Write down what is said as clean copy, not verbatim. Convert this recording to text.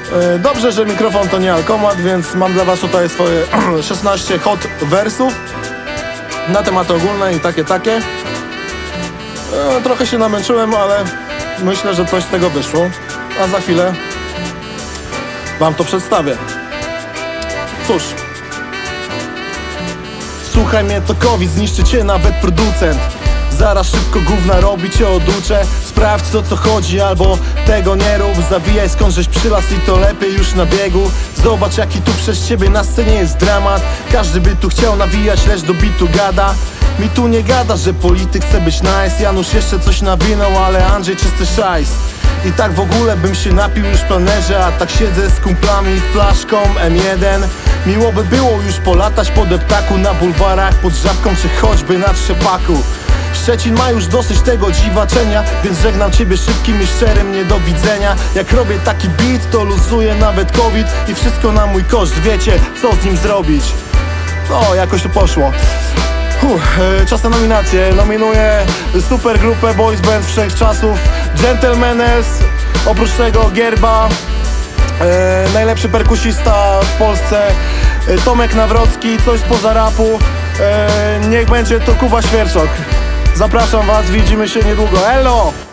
Dobrze, że mikrofon to nie alkomat, więc mam dla was tutaj swoje 16 hot wersów na tematy ogólne i takie. Trochę się namęczyłem, ale myślę, że coś z tego wyszło. A za chwilę wam to przedstawię. Cóż, słuchaj mnie, to COVID, zniszczy cię nawet producent. Zaraz szybko gówna robi, cię oduczę. Sprawdź o co chodzi, albo tego nie rób. Zawijaj skąd żeś przylas i to lepiej już na biegu. Zobacz jaki tu przez ciebie na scenie jest dramat. Każdy by tu chciał nawijać, lecz do bitu gada. Mi tu nie gada, że polityk chce być nice. Janusz jeszcze coś nawinął, ale Andrzej czysty szajs. I tak w ogóle bym się napił już w planerze, a tak siedzę z kumplami, flaszką M1. Miło by było już polatać po deptaku, na bulwarach, pod Żabką czy choćby na Trzepaku. Szczecin ma już dosyć tego dziwaczenia, więc żegnam ciebie szybkim i szczerym nie do widzenia. Jak robię taki beat, to luzuję nawet COVID i wszystko na mój koszt, wiecie co z nim zrobić. No, jakoś to poszło. Czas na nominacje. Nominuję super grupę boys band wszechczasów, Gentlemaness, oprócz tego Gierba, najlepszy perkusista w Polsce, Tomek Nawrocki, coś spoza rapu, niech będzie to Kuba Świerczok. Zapraszam was, widzimy się niedługo, elo!